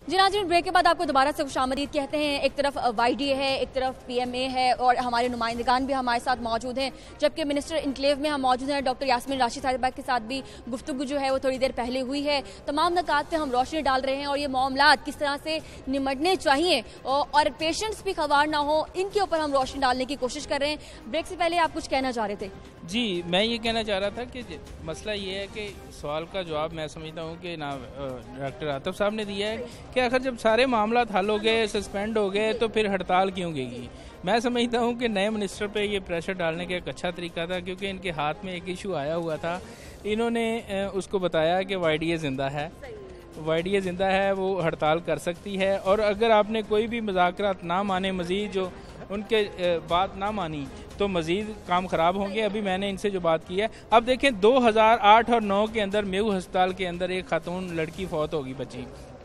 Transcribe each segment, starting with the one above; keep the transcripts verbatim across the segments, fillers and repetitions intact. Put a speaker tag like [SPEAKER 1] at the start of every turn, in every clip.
[SPEAKER 1] जी नाज़रीन, ब्रेक के बाद आपको दोबारा से खुशामदीद कहते हैं। एक तरफ वाई डी ए है, एक तरफ पी एम ए है और हमारे नुमाइंदगान भी हमारे साथ मौजूद हैं, जबकि मिनिस्टर इनक्लेव में हम मौजूद हैं। डॉक्टर यास्मीन राशिद साहिबा के साथ भी गुफ्तगू जो है वो थोड़ी देर पहले हुई है। तमाम नकात पे हम रोशनी डाल रहे हैं और ये मामलात किस तरह से निमटने चाहिए और पेशेंट्स भी खवार ना हो, इनके ऊपर हम रोशनी डालने की कोशिश कर रहे हैं। ब्रेक से पहले आप कुछ कहना चाह रहे थे?
[SPEAKER 2] जी, मैं ये कहना चाह रहा था कि मसला ये है कि सवाल का जवाब मैं समझता हूँ कि ना डॉक्टर आतिफ साहब ने दिया है कि आखिर जब सारे मामला हल हो गए, सस्पेंड हो गए, तो फिर हड़ताल क्यों गई। मैं समझता हूँ कि नए मिनिस्टर पे ये प्रेशर डालने का एक अच्छा तरीका था, क्योंकि इनके हाथ में एक इशू आया हुआ था। इन्होंने उसको बताया कि वाई डी ए ज़िंदा है, वाई डी ए ज़िंदा है, वो हड़ताल कर सकती है। और अगर आपने कोई भी मुज़ाकरात ना माने, मज़ीद जो उनके बात ना मानी, तो मज़ीद काम ख़राब होंगे। अभी मैंने इनसे जो बात की है, अब देखें दो हज़ार आठ और नौ के अंदर मेऊ अस्पताल के अंदर एक खातून लड़की फौत होगी, बच्ची,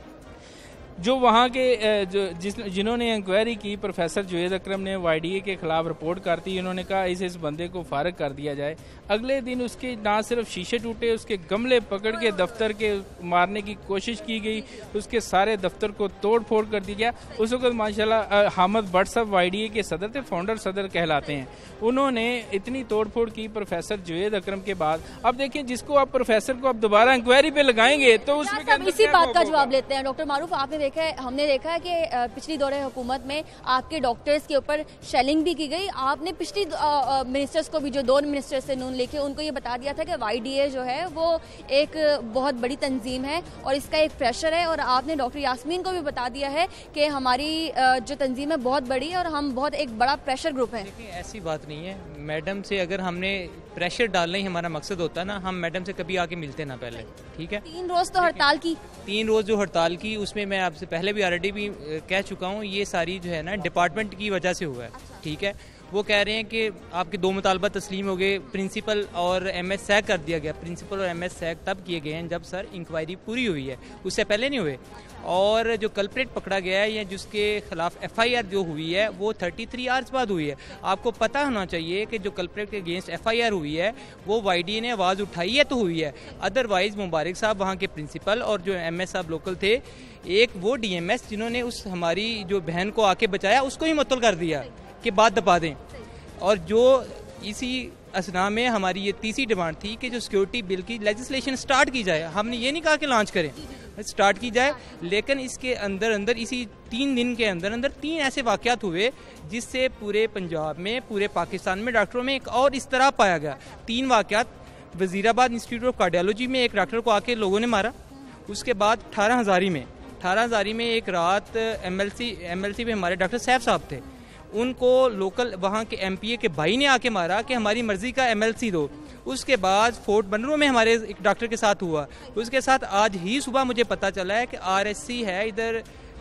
[SPEAKER 2] जो वहाँ के जो जिस जिन्होंने इंक्वायरी की, प्रोफेसर जुवेद अकरम ने वाई डी ए के खिलाफ रिपोर्ट कर दी। इन्होंने कहा इस इस बंदे को फारग कर दिया जाए। अगले दिन उसके ना सिर्फ शीशे टूटे, उसके गमले पकड़ के दफ्तर के मारने की कोशिश की गई, उसके सारे दफ्तर को तोड़ फोड़ कर दिया गया। उस वक्त माशाल्लाह हामिद भट्ट साहब वाई डी ए के सदर थे, फाउंडर सदर कहलाते हैं। उन्होंने इतनी तोड़ फोड़ की प्रोफेसर जुवेद अकरम के बाद। अब देखिए, जिसको आप प्रोफेसर को आप दोबारा इंक्वायरी पे लगाएंगे तो उसमें
[SPEAKER 1] इसी बात का जवाब लेते हैं। डॉक्टर मारूफ, आपने देखा है, हमने देखा है कि पिछली दौरे हुकूमत में आपके डॉक्टर्स के ऊपर शेलिंग भी की गई। आपने पिछली मिनिस्टर्स को भी, जो दो मिनिस्टर्स से नून लेके, उनको ये बता दिया था कि वाई डी ए जो है वो एक बहुत बड़ी तंजीम है और इसका एक प्रेशर है। और आपने डॉक्टर यास्मीन को भी बता दिया है कि हमारी जो तंजीम है बहुत बड़ी है और हम बहुत एक बड़ा प्रेशर ग्रुप है।
[SPEAKER 3] देखिए, ऐसी बात नहीं है। मैडम से अगर हमने प्रेशर डालना ही हमारा मकसद होता है ना, हम मैडम से कभी आके मिलते ना पहले, ठीक है।
[SPEAKER 1] तीन रोज तो हड़ताल की
[SPEAKER 3] तीन रोज जो हड़ताल की, उसमें मैं आपसे पहले भी ऑलरेडी भी कह चुका हूँ, ये सारी जो है ना डिपार्टमेंट की वजह से हुआ है, ठीक है। वो कह रहे हैं कि आपके दो मुतालबा तस्लीम हो गए, प्रिंसिपल और एम एस सैक कर दिया गया। प्रिंसिपल और एम एस सैक तब किए गए हैं जब सर इंक्वायरी पूरी हुई है, उससे पहले नहीं हुए। और जो कल्प्रेट पकड़ा गया है या जिसके खिलाफ एफ आई आर जो हुई है वो थर्टी थ्री आवर्स बाद हुई है। आपको पता होना चाहिए कि जो कल्प्रेट के अगेंस्ट एफ आई आर हुई है वो वाई डी ए ने आवाज़ उठाई है तो हुई है। अदरवाइज मुबारक साहब वहाँ के प्रिंसिपल और जो एम एस साहब लोकल थे, एक वो डी एम एस जिन्होंने उस हमारी जो बहन को आके बचाया उसको ही मुअत्तल कर दिया कि बात दबा दें। और जो इसी असना में हमारी ये तीसरी डिमांड थी कि जो सिक्योरिटी बिल की लेजिस्लेशन स्टार्ट की जाए। हमने ये नहीं कहा कि लॉन्च करें, स्टार्ट की जाए, लेकिन इसके अंदर अंदर इसी तीन दिन के अंदर अंदर तीन ऐसे वाक़यात हुए जिससे पूरे पंजाब में, पूरे पाकिस्तान में डॉक्टरों में एक और इस तरह पाया गया। तीन वाक़यात, वजीराबाद इंस्टीट्यूट ऑफ कार्डियोलॉजी में एक डॉक्टर को आके लोगों ने मारा। उसके बाद अठारह हज़ारी में अठारह हज़ारी में एक रात M L C M L C में हमारे डॉक्टर सैफ साहब थे, उनको लोकल वहाँ के एम पी ए के भाई ने आके मारा कि हमारी मर्जी का एम एल सी दो। उसके बाद फोर्ट बनरों में हमारे एक डॉक्टर के साथ हुआ। उसके साथ आज ही सुबह मुझे पता चला है कि आर एस सी है इधर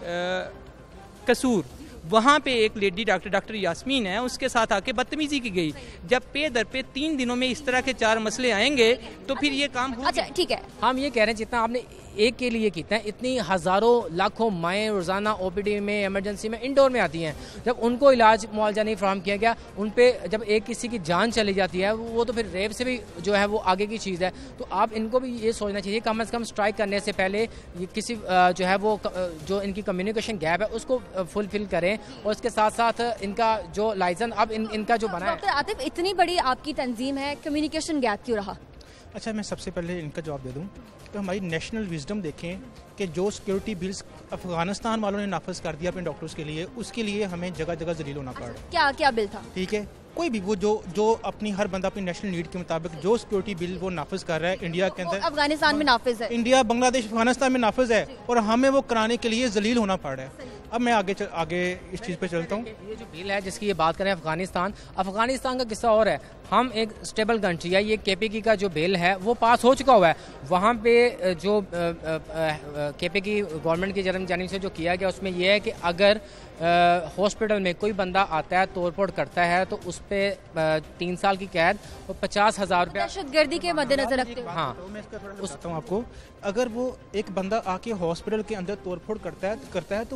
[SPEAKER 3] कसूर, वहाँ पे एक लेडी डॉक्टर डॉक्टर यास्मीन है, उसके साथ आके बदतमीजी की गई। जब पे दर पे तीन दिनों में इस तरह के चार मसले आएंगे तो फिर ये काम हो।
[SPEAKER 1] अच्छा, ठीक है,
[SPEAKER 4] हम ये कह रहे हैं जितना आपने एक के लिए कितना है, इतनी हज़ारों लाखों माएँ रोज़ाना ओ पी डी में, इमरजेंसी में, इंडोर में आती हैं। जब उनको इलाज मुआवजा नहीं फराहम किया गया, उन पे जब एक किसी की जान चली जाती है, वो तो फिर रेप से भी जो है वो आगे की चीज़ है। तो आप इनको भी ये सोचना चाहिए कम अज़ कम स्ट्राइक करने से पहले ये किसी जो है वो जो इनकी कम्युनिकेशन गैप है उसको फुलफिल करें। और उसके साथ साथ इनका जो लाइसेंस अब इन, इनका जो बना है।
[SPEAKER 1] डॉक्टर आतिफ, इतनी बड़ी आपकी तंजीम है, कम्युनिकेशन गैप क्यों रहा?
[SPEAKER 5] अच्छा, मैं सबसे पहले इनका जवाब दे दूं तो हमारी नेशनल विजडम देखें कि जो सिक्योरिटी बिल्स अफगानिस्तान वालों ने नाफिज कर दिया अपने डॉक्टर्स के लिए, उसके लिए हमें जगह जगह जलील होना पड़ा।
[SPEAKER 1] क्या क्या बिल था?
[SPEAKER 5] ठीक है, कोई भी वो जो जो अपनी हर बंदा अपनी नेशनल नीड के मुताबिक जो सिक्योरिटी बिल वो नाफिज कर रहा है इंडिया के अंदर,
[SPEAKER 1] अफगानिस्तान में नाफिज है,
[SPEAKER 5] इंडिया, बांग्लादेश, अफगानिस्तान में नाफिज है और हमें वो कराने के लिए जलील होना पड़ रहा है। अब मैं आगे चल, आगे इस चीज़ पे चलता हूँ।
[SPEAKER 4] ये जो बिल है जिसकी ये बात करें अफगानिस्तान, अफगानिस्तान का किस्सा और है। हम एक स्टेबल कंट्री है, ये के पी की का जो बिल है वो पास हो चुका हुआ है। वहाँ पे जो के पी की गवर्नमेंट की जानिब से जो किया गया उसमें यह है कि अगर हॉस्पिटल में कोई बंदा आता है, तोड़ फोड़ करता है, तो उस पर तीन साल की कैद और पचास हजार रुपया
[SPEAKER 1] दहशतगर्दी के मद्देनजर रखते हुए।
[SPEAKER 5] हाँ, मैं इसका थोड़ा बताता हूँ आपको। अगर वो एक बंदा आके हॉस्पिटल के अंदर तोड़ फोड़ करता है करता है तो हम मेरी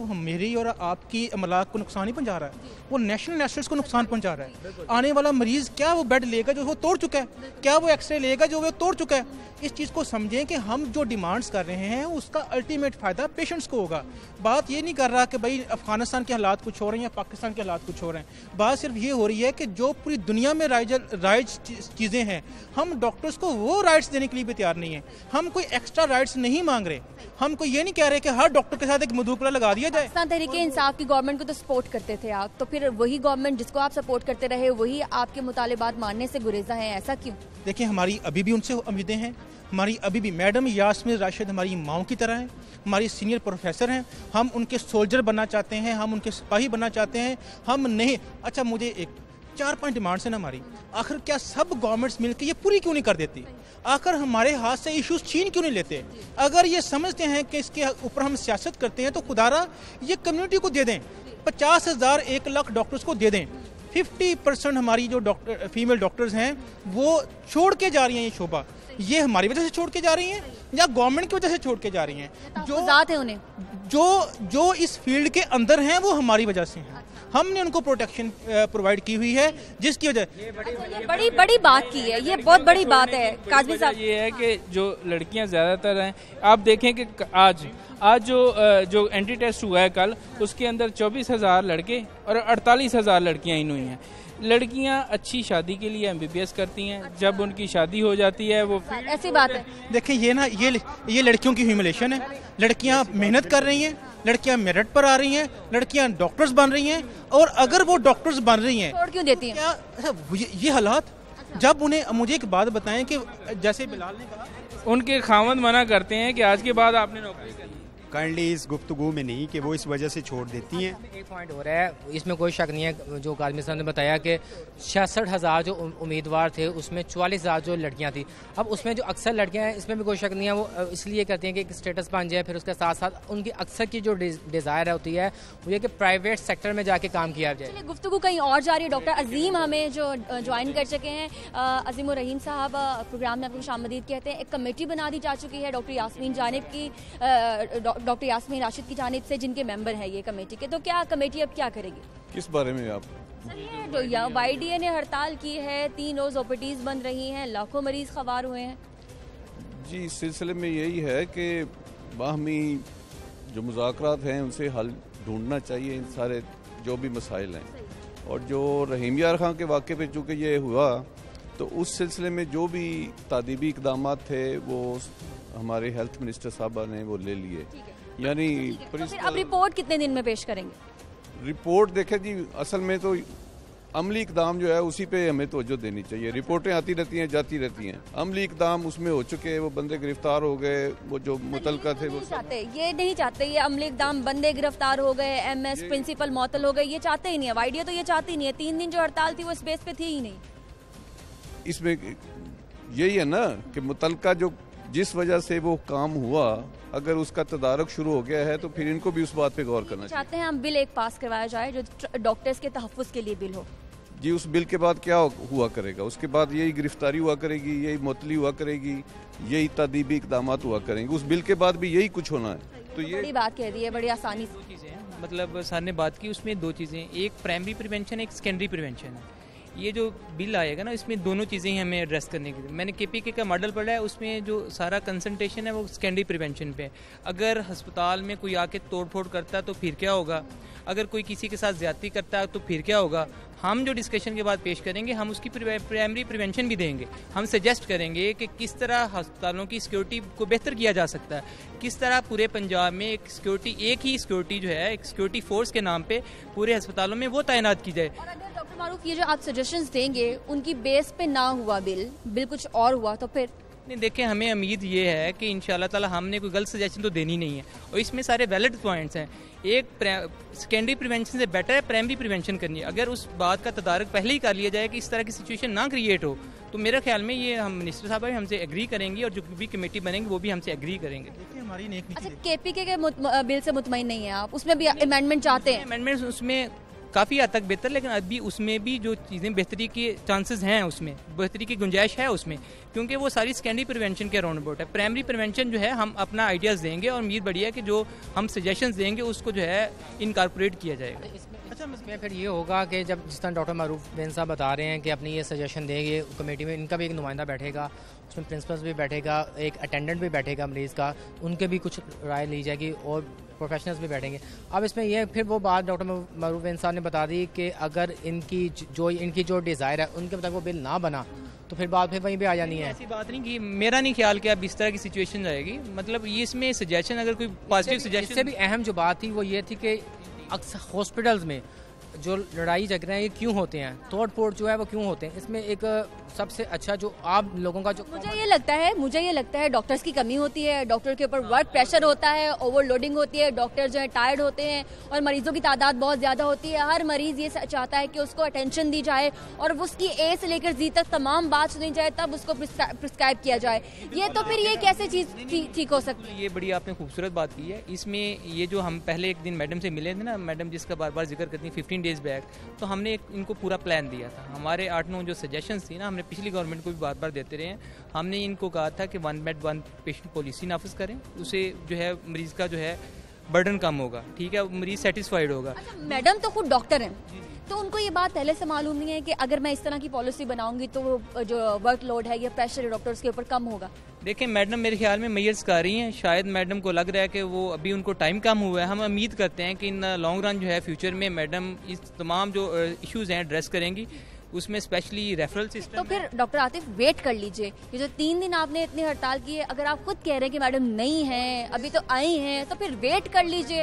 [SPEAKER 5] मेरी और आपकी अमलाक को नुकसान ही पहुंचा रहा है, वो नेशनल नेशनल्स को नुकसान पहुंचा रहा है। आने वाला मरीज क्या वो बेड लेगा जो वो तोड़ चुका है, क्या वो एक्सरे लेगा जो वो तोड़ चुका है। इस चीज़ को समझें कि हम जो डिमांड्स कर रहे हैं उसका अल्टीमेट फ़ायदा पेशेंट्स को होगा। बात ये नहीं कर रहा कि भाई अफगानिस्तान के हालात कुछ हो रहे हैं या पाकिस्तान के हालात कुछ हो रहे हैं। बात सिर्फ ये हो रही है कि जो पूरी दुनिया में राइज राइज चीज़ें हैं, हम डॉक्टर्स को वो राइट्स देने के लिए भी तैयार नहीं है। हम कोई एक्स्ट्रा राइट्स नहीं मांग रहे, हम कोई ये नहीं कह रहे कि हर डॉक्टर के साथ एक मधुपुरा लगा दिया जाए।
[SPEAKER 1] पाकिस्तान तहरीके इंसाफ की गवर्नमेंट को तो सपोर्ट करते थे आप, तो फिर वही गवर्नमेंट जिसको आप सपोर्ट करते रहे वही आपके मुतालिबात मानने से गुरेजा है, ऐसा क्यों?
[SPEAKER 5] देखिए, हमारी अभी भी उनसे उम्मीदें हैं। हमारी अभी भी मैडम यास्मीन राशिद हमारी माओं की तरह हैं, हमारी सीनियर प्रोफेसर हैं। हम उनके सोल्जर बनना चाहते हैं, हम उनके सिपाही बनना चाहते हैं। हम नहीं, अच्छा मुझे एक चार पांच डिमांड्स हैं ना हमारी, आखिर क्या सब गवर्नमेंट्स मिलकर ये पूरी क्यों नहीं कर देती? आखिर हमारे हाथ से इश्यूज छीन क्यों नहीं लेते? अगर ये समझते हैं कि इसके ऊपर हम सियासत करते हैं तो खुदारा ये कम्युनिटी को दे दें, पचास हज़ार एक लाख डॉक्टर्स को दे दें। फिफ्टी परसेंट हमारी जो डॉक्टर फीमेल डॉक्टर्स हैं वो छोड़ के जा रही हैं ये शोबा। ये हमारी वजह से छोड़ के जा रही हैं या गवर्नमेंट की वजह से छोड़ के जा रही हैं? जो
[SPEAKER 1] है उन्हें
[SPEAKER 5] जो जो इस फील्ड के अंदर हैं वो हमारी वजह से हैं। हमने उनको प्रोटेक्शन प्रोवाइड की हुई है, जिसकी वजह
[SPEAKER 1] बड़ी बड़ी बात की है, ये बहुत बड़ी बात है। काजमी साहब,
[SPEAKER 2] ये है कि जो लड़कियां ज़्यादातर हैं, आप देखें कि आज आज जो जो एंटी टेस्ट हुआ है कल, उसके अंदर चौबीस हज़ार लड़के और अड़तालीस हज़ार लड़कियाँ इन हुई हैं। लड़कियां अच्छी शादी के लिए एमबीबीएस करती हैं, जब उनकी शादी हो जाती है वो
[SPEAKER 1] ऐसी बात है।
[SPEAKER 5] देखिए ये ना ये ये लड़कियों की ह्यूमिलेशन है। लड़कियां मेहनत कर रही हैं, लड़कियां मेरिट पर आ रही हैं, लड़कियां डॉक्टर्स बन रही हैं, और अगर वो डॉक्टर्स बन रही हैं
[SPEAKER 1] छोड़ क्यों देती हैं?
[SPEAKER 5] क्या ये, ये हालात जब उन्हें, मुझे एक बात बताएं कि जैसे बिलाल ने कहा,
[SPEAKER 2] उनके खामद मना करते हैं कि आज के बाद आपने नौकरी करनी।
[SPEAKER 6] काइंडली इस गुफ्तगू में नहीं कि वो इस वजह से छोड़ देती हैं।
[SPEAKER 4] एक पॉइंट हो रहा है, इसमें कोई शक नहीं है, जो काजमी साहब ने बताया कि छियासठ हज़ार जो उम्मीदवार थे उसमें चवालीस हज़ार जो लड़कियां थी। अब उसमें जो अक्सर लड़कियां हैं, इसमें भी कोई शक नहीं है, वो इसलिए करती हैं कि एक स्टेटस बन जाए, फिर उसके साथ साथ उनकी अक्सर की जो डिज़ायर होती है वो ये कि प्राइवेट सेक्टर में जाके काम किया जाए।
[SPEAKER 1] गुफ्तगू कहीं और जा रही है। डॉक्टर अजीम हमें जो ज्वाइन कर चुके हैं, अजीम और रहीम साहब प्रोग्राम में आपको खुशामदीद कहते हैं। एक कमेटी बना दी जा चुकी है डॉक्टर यास्मीन जानिब की, डॉक्टर यास्मीन राशिद की जानिब से, जिनके मेंबर हैं ये कमेटी के। तो क्या कमेटी अब क्या करेगी?
[SPEAKER 7] किस बारे में आप?
[SPEAKER 1] जो वाईडीए ने हड़ताल की है, तीन रोज ओपीडीज बंद रही हैं, लाखों मरीज खवार हुए हैं।
[SPEAKER 7] जी, इस सिलसिले में यही है कि बाहमी जो मुज़ाकरात हैं उनसे हल ढूंढना चाहिए इन सारे जो भी मसाइल हैं। और जो रहीम यार खां के वाक़े पे चूँकि ये हुआ, तो उस सिलसिले में जो भी तादीबी इक़दाम थे वो हमारे हेल्थ मिनिस्टर साहबा ने वो ले लिए। यानी
[SPEAKER 1] तो फिर अब रिपोर्ट कितने दिन में पेश करेंगे?
[SPEAKER 7] रिपोर्ट देखें जी, असल में तो अमली इकदाम जो है उसी पे हमें तवज्जो देनी चाहिए। रिपोर्टें आती रहती हैं, जाती रहती हैं। अमली इकदाम उसमें हो चुके, वो बंदे गिरफ्तार हो गए, वो जो मुतलका थे वो
[SPEAKER 1] चाहते ये नहीं चाहते, ये अमली इकदाम बंदे गिरफ्तार हो गए, एमएस प्रिंसिपल मअतल हो गए, ये चाहते ही नहीं है। वाईडीए तो ये चाहती नहीं है। तीन दिन जो हड़ताल थी वो इस बेस पे थी ही नहीं।
[SPEAKER 7] इसमें यही है ना कि मुतलका जो जिस वजह से वो काम हुआ, अगर उसका तदारक शुरू हो गया है तो फिर इनको भी उस बात पे गौर करना चाहिए।
[SPEAKER 1] चाहते हैं हम बिल एक पास करवाया जाए जो डॉक्टर्स के तहफ़्फ़ुज़ के लिए बिल हो।
[SPEAKER 7] जी, उस बिल के बाद क्या हुआ करेगा? उसके बाद यही गिरफ्तारी हुआ करेगी, यही मुअत्तली हुआ करेगी, यही तादीबी इक़दामात हुआ करेंगे। उस बिल के बाद भी यही कुछ होना है।
[SPEAKER 1] तो ये बड़ी बात कह दी है, बड़ी आसानी से।
[SPEAKER 3] दो चीज़ें हैं, मतलब सर ने बात की, उसमें दो चीज़ें, एक प्राइमरी प्रिवेंशन, एक सेकेंडरी प्रिवेंशन है। ये जो बिल आएगा ना, इसमें दोनों चीज़ें ही हमें एड्रेस करने की। मैंने केपीके का मॉडल पढ़ा है, उसमें जो सारा कंसंट्रेशन है वो सेकेंडरी प्रिवेंशन पे है। अगर अस्पताल में कोई आके तोड़ फोड़ करता है तो फिर क्या होगा? अगर कोई किसी के साथ ज्यादती करता है तो फिर क्या होगा? हम जो डिस्कशन के बाद पेश करेंगे, हम उसकी प्राइमरी प्रिवेंशन भी देंगे। हम सजेस्ट करेंगे कि किस तरह अस्पतालों की सिक्योरिटी को बेहतर किया जा सकता है, किस तरह पूरे पंजाब में एक सिक्योरिटी, एक ही सिक्योरिटी जो है, एक सिक्योरिटी फोर्स के नाम पे पूरे अस्पतालों में वो तैनात की जाए।
[SPEAKER 1] और अगर डॉक्टर मारूफ ये जो आप सजेशंस देंगे उनकी बेस पे ना हुआ बिल, बिल कुछ और हुआ तो फिर?
[SPEAKER 3] नहीं, देखिए, हमें उम्मीद ये है कि इंशाल्लाह ताला हमने कोई गलत सजेशन तो देनी नहीं है, और इसमें सारे वैलिड पॉइंट्स हैं। एक सेकेंडरी प्रिवेंशन से बेटर है प्राइमरी प्रिवेंशन करनी है। अगर उस बात का तदारक पहले ही कर लिया जाए कि इस तरह की सिचुएशन ना क्रिएट हो, तो मेरे ख्याल में ये हम मिनिस्टर साहब भी हमसे एग्री करेंगी, और जो भी कमेटी बनेंगी वो भी हमसे एग्री करेंगे।
[SPEAKER 1] अच्छा, केपीके के बिल से मुतमईन नहीं है आप? उसमें भी अमेंडमेंट चाहते हैं?
[SPEAKER 3] अमेंडमेंट उसमें काफ़ी हद तक बेहतर, लेकिन अभी उसमें भी जो चीज़ें बेहतरी के चांसेस हैं, उसमें बेहतरी की गुंजाइश है उसमें, क्योंकि वो सारी सेकेंडरी प्रिवेंशन के अराउंड अबाउट है। प्राइमरी प्रिवेंशन जो है हम अपना आइडियाज़ देंगे और उम्मीद बढ़िया कि जो हम सजेशंस देंगे उसको जो है इनकॉर्पोरेट किया जाएगा।
[SPEAKER 4] अच्छा, इसमें फिर ये होगा कि जब जिस तरह डॉक्टर मारूफ बेन साहब बता रहे हैं कि अपनी ये सजेशन देंगे कमेटी में, इनका भी एक नुमाइंदा बैठेगा, उसमें प्रिंसिपल्स भी बैठेगा, एक अटेंडेंट भी बैठेगा मरीज़ का, उनके भी कुछ राय ली जाएगी और प्रोफेशनल्स भी बैठेंगे। अब इसमें यह फिर वो बात डॉक्टर मारूफ बेन साहब ने बता दी कि अगर इनकी जो इनकी जो डिज़ायर है उनके मुताबिक वो बिल ना बना तो फिर बात फिर वहीं पे आ जानी है।
[SPEAKER 3] ऐसी बात नहीं कि मेरा नहीं ख्याल कि अब इस तरह की सिचुएशन जाएगी, मतलब ये इसमें सजेशन अगर कोई पॉजिटिव सजेशन।
[SPEAKER 4] इससे भी अहम जो बात थी वो ये थी कि अक्सर हॉस्पिटल्स में जो लड़ाई झगड़े ये क्यों होते हैं, तोड़ फोड़ जो है वो क्यों होते हैं, इसमें एक सबसे अच्छा जो आप लोगों का जो
[SPEAKER 1] मुझे ये लगता है मुझे ये लगता है डॉक्टर्स की कमी होती है, डॉक्टर के ऊपर वर्क प्रेशर होता है, ओवरलोडिंग होती है, डॉक्टर जो है टायर्ड होते हैं और मरीजों की तादाद बहुत ज्यादा होती है। हर मरीज ये चाहता है कि उसको अटेंशन दी जाए और उसकी ए से लेकर जी तक तमाम बात सुनी जाए, तब उसको प्रिस्क्राइब किया जाए। ये तो फिर ये कैसे चीज ठीक हो सकती है?
[SPEAKER 3] ये बड़ी आपने खूबसूरत बात की है। इसमें ये जो हम पहले एक दिन मैडम से मिले थे ना, मैडम जिसका बार बार जिक्र करती हैं फिफ्टीन डेज बैक, तो हमने एक इनको पूरा प्लान दिया था। हमारे आठ नौ जो सजेशंस थी ना, हमने पिछली गवर्नमेंट को भी बार बार देते रहे हैं। हमने इनको कहा था कि one bed one patient policy नाफिज करें, उसे जो है मरीज का जो है बर्डन कम होगा, ठीक है, मरीज सेटिस्फाइड होगा।
[SPEAKER 1] अच्छा, मैडम तो खुद डॉक्टर हैं, तो उनको ये बात पहले से मालूम नहीं है कि अगर मैं इस तरह की पॉलिसी बनाऊंगी तो जो वर्कलोड है या प्रेशर है डॉक्टर्स के ऊपर कम होगा?
[SPEAKER 3] देखें, मैडम मेरे ख्याल में मैयर्स कर रही हैं, शायद मैडम को लग रहा है कि वो अभी उनको टाइम कम हुआ है। हम उम्मीद करते हैं कि इन लॉन्ग रन जो है फ्यूचर में मैडम इस तमाम जो इश्यूज हैं एड्रेस करेंगी, उसमें स्पेशली रेफरल सिस्टम।
[SPEAKER 1] तो फिर डॉक्टर आतिफ वेट कर लीजिए, ये जो तीन दिन आपने इतनी हड़ताल की है, अगर आप खुद कह रहे हैं कि मैडम नहीं है अभी तो आई हैं, तो फिर वेट कर लीजिए।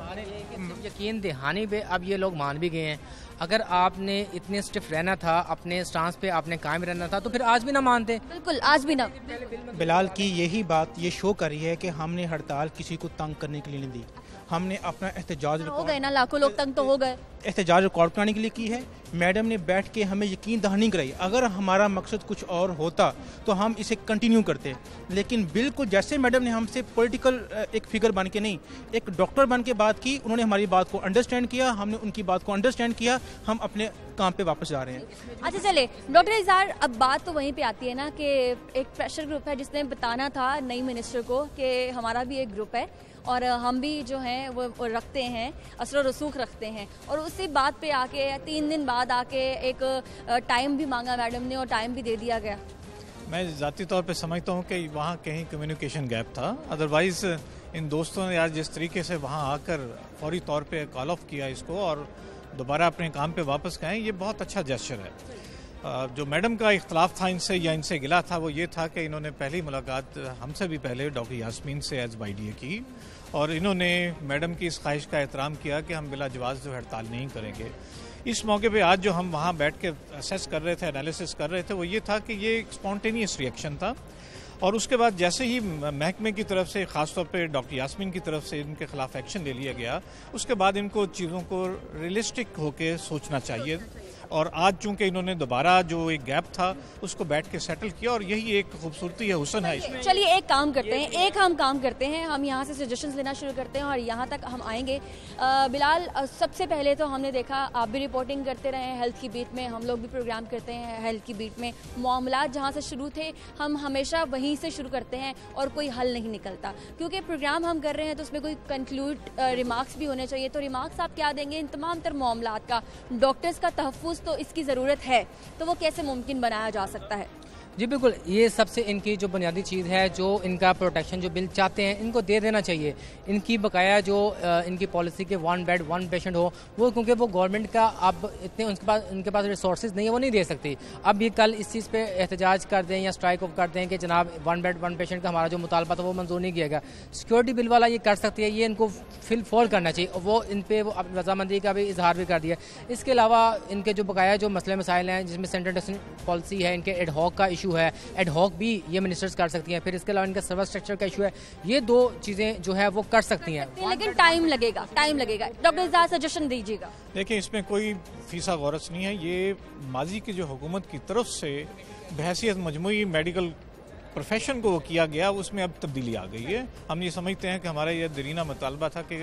[SPEAKER 4] यकीन दहानी पे अब ये लोग मान भी गए हैं। अगर आपने इतने स्टिफ रहना था, अपने स्टांस पे आपने कायम रहना था, तो फिर आज भी ना मानते।
[SPEAKER 1] बिल्कुल, आज भी ना।
[SPEAKER 5] बिलाल की यही बात ये शो कर रही है कि हमने हड़ताल किसी को तंग करने के लिए नहीं दी, हमने अपना एहतजाज
[SPEAKER 1] हो गए ना, लाखों लोग तंग तो हो गए,
[SPEAKER 5] एहतजाज रिकॉर्ड कराने के लिए की है। मैडम ने बैठ के हमें यकीन दहानी कराई। अगर हमारा मकसद कुछ और होता तो हम इसे कंटिन्यू करते, लेकिन बिल्कुल जैसे मैडम ने हमसे पॉलिटिकल एक फिगर बन के नहीं, एक डॉक्टर बन के बात की, उन्होंने हमारी बात को अंडरस्टैंड किया, हमने उनकी बात को अंडरस्टैंड किया, हम अपने काम पे वापस जा रहे हैं।
[SPEAKER 1] अच्छा चले डॉक्टर इज़हार, अब बात तो वहीं पे आती है ना कि एक प्रेशर ग्रुप है जिसने बताना था नई मिनिस्टर को कि हमारा भी एक ग्रुप है और हम भी जो हैं वो रखते हैं, असर रसूख रखते हैं, और उसी बात पे आके तीन दिन बाद आके एक टाइम भी मांगा मैडम ने और टाइम भी दे दिया गया।
[SPEAKER 8] मैं ज़ाती तौर पे समझता हूँ कि वहाँ कहीं कम्युनिकेशन गैप था, अदरवाइज़ इन दोस्तों ने आज जिस तरीके से वहाँ आकर फौरी तौर पे कॉल ऑफ किया इसको और दोबारा अपने काम पे वापस गए, ये बहुत अच्छा जेस्चर है। जो मैडम का इख्तलाफ था इनसे या इनसे गिला था वो ये था कि इन्होंने पहली मुलाकात हमसे भी पहले डॉक्टर यास्मीन से एज वाईडीए की और इन्होंने मैडम की इस ख्वाहिश का एहतराम किया कि हम बिला जवाज़ जो हड़ताल नहीं करेंगे। इस मौके पे आज जो हम वहाँ बैठ के असेस कर रहे थे, एनालिसिस कर रहे थे, वो ये था कि ये एक स्पॉन्टेनियस रिएक्शन था और उसके बाद जैसे ही महकमे की तरफ से ख़ासतौर पे डॉक्टर यास्मीन की तरफ से इनके खिलाफ एक्शन ले लिया गया, उसके बाद इनको चीज़ों को रियलिस्टिक होकर सोचना चाहिए और आज चूंकि इन्होंने दोबारा जो एक गैप था उसको बैठ के सेटल किया और यही एक खूबसूरती है, हुस्न है इसमें।
[SPEAKER 1] चलिए एक काम करते हैं, एक हम काम करते हैं, हम यहाँ से सजेशंस लेना शुरू करते हैं और यहाँ तक हम आएंगे। आ, बिलाल, सबसे पहले तो हमने देखा आप भी रिपोर्टिंग करते रहे हैं हेल्थ की बीट में, हम लोग भी प्रोग्राम करते हैं हेल्थ की बीट में, मामलात जहाँ से शुरू थे हम हमेशा वहीं से शुरू करते हैं और कोई हल नहीं निकलता, क्योंकि प्रोग्राम हम कर रहे हैं तो उसमें कोई कंक्लूड रिमार्क्स भी होने चाहिए। तो रिमार्क्स आप क्या देंगे इन तमाम तर मामलात का? डॉक्टर्स का तहफ़्फ़ुज़ तो इसकी ज़रूरत है, तो वो कैसे मुमकिन बनाया जा सकता है?
[SPEAKER 4] जी बिल्कुल, ये सबसे इनकी जो बुनियादी चीज़ है, जो इनका प्रोटेक्शन जो बिल चाहते हैं इनको दे देना चाहिए। इनकी बकाया जो इनकी पॉलिसी के वन बेड वन पेशेंट हो, वो क्योंकि वो गवर्नमेंट का अब इतने उनके पास उनके पास रिसोर्सेज नहीं है, वो नहीं दे सकती। अब ये कल इस चीज़ पे एहतजाज कर दें या स्ट्राइक ऑफ कर दें कि जनाब वन बेड वन पेशेंट का हमारा जो मुतालबा था वो मंजूर नहीं किया गया, सिक्योरिटी बिल वाला ये कर सकती है, ये इनको फिल फॉल करना चाहिए। वो इन पर वो रजामंदी का भी इजहार भी कर दिया। इसके अलावा इनके जो बकाया जो मसले मसाइल हैं, जिसमें सेंट्रल टेस्टिंग पॉलिसी है, इनके एडहॉक का इशू है, एडहॉक भी ये मिनिस्टर्स कर सकती हैं। फिर इसके अलावा इनका सर्विस स्ट्रक्चर का इशू है, ये दो चीज़ें जो है वो कर सकती हैं,
[SPEAKER 1] लेकिन टाइम लगेगा, टाइम लगेगा। डॉक्टर इज़हार सजेशन दीजिएगा।
[SPEAKER 8] देखिए, इसमें कोई फीसा गौरस नहीं है, ये माजी की जो हुकूमत की तरफ से बहैसियत मजमूई मेडिकल प्रोफेशन को किया गया, उसमें अब तब्दीली आ गई है। हम ये समझते हैं कि हमारा ये दरीना मुतालबा था कि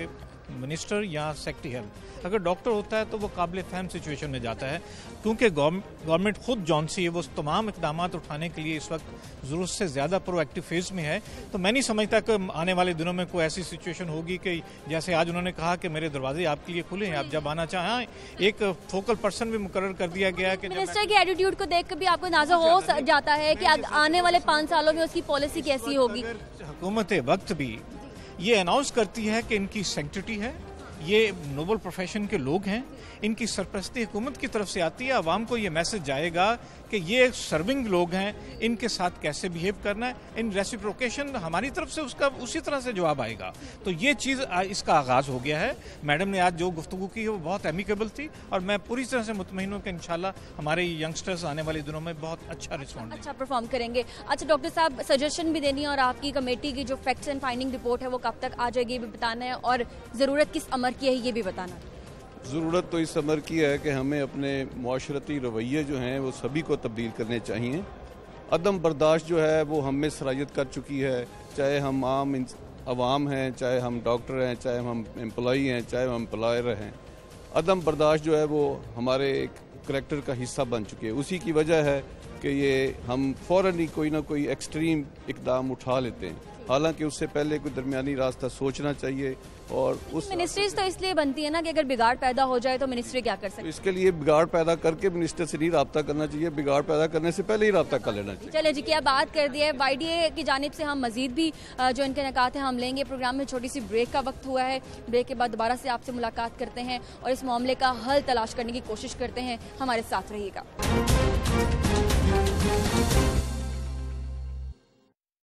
[SPEAKER 8] मिनिस्टर या सेक्रेटरी हेल्थ। अगर डॉक्टर होता है तो वो काबिल फहम सिचुएशन में जाता है, क्योंकि गवर्नमेंट खुद जौन सी है वो तमाम इकदाम उठाने के लिए इस वक्त ज़रूरत से ज़्यादा प्रोएक्टिव फेज़ में है। तो मैं नहीं समझता कि आने वाले दिनों में कोई ऐसी सिचुएशन होगी कि जैसे आज उन्होंने कहा कि मेरे दरवाजे आपके लिए खुले हैं, आप जब आना चाहें। एक फोकल पर्सन भी मुकर्रर कर दिया गया कि
[SPEAKER 1] मिनिस्टर के एटीट्यूड को देख कर भी आपको अंदाजा हो जाता है कि आने वाले पाँच सालों में उसकी पॉलिसी कैसी होगी।
[SPEAKER 8] हुकूमत वक्त भी ये अनाउंस करती है कि इनकी सेंक्टिटी है, ये नोबल प्रोफेशन के लोग हैं, इनकी सरपरस्ती हुकूमत की तरफ से आती है, आवाम को ये मैसेज जाएगा कि ये सर्विंग लोग हैं, इनके साथ कैसे बिहेव करना है। इन रेसिप्रोकेशन हमारी तरफ से उसका उसी तरह से जवाब आएगा। तो ये चीज़ इसका आगाज़ हो गया है। मैडम ने आज जो गुफ्तगू की है वो बहुत एमिकेबल थी और मैं पूरी तरह से मुतमईन हूँ कि इंशाल्लाह हमारे यंगस्टर्स आने वाले दिनों में बहुत अच्छा रिस्पॉन्ड
[SPEAKER 1] अच्छा परफॉर्म करेंगे। अच्छा डॉक्टर साहब, सजेशन भी देनी है और आपकी कमेटी की जो फैक्ट्स एंड फाइंडिंग रिपोर्ट है वो कब तक आ जाएगी ये भी बताना है, और ज़रूरत किस अमर की है ये भी बताना है।
[SPEAKER 7] ज़रूरत तो इस अमर की है कि हमें अपने माशरती रवैये जो हैं वो सभी को तब्दील करने चाहिए। अदम बर्दाश्त जो है वो हम में सरायत कर चुकी है, चाहे हम आम आवाम हैं, चाहे हम डॉक्टर हैं, चाहे हम एम्प्लॉई हैं, चाहे हम एम्प्लॉयर हैं। अदम बर्दाश्त जो है वो हमारे एक करैक्टर का हिस्सा बन चुकी है। उसी की वजह है कि ये हम फ़ौरन ही कोई ना कोई एक्सट्रीम इकदाम उठा लेते हैं, हालांकि उससे पहले कोई दरमियानी रास्ता सोचना चाहिए। और उस
[SPEAKER 1] मिनिस्ट्रीज तो इसलिए बनती है ना कि अगर बिगाड़ पैदा हो जाए तो मिनिस्ट्री क्या कर सकती है।
[SPEAKER 7] इसके लिए बिगाड़ पैदा करके मिनिस्टर से नहीं रब्ता करना चाहिए, बिगाड़ पैदा करने से पहले ही रब्ता कर लेना चाहिए।
[SPEAKER 1] चले जी, क्या बात कर दी है वाईडीए की जानिब से। हम मजीद भी जो इनके निकात हैं हम लेंगे। प्रोग्राम में छोटी सी ब्रेक का वक्त हुआ है, ब्रेक के बाद दोबारा से आपसे मुलाकात करते हैं और इस मामले का हल तलाश करने की कोशिश करते हैं। हमारे साथ रहिएगा।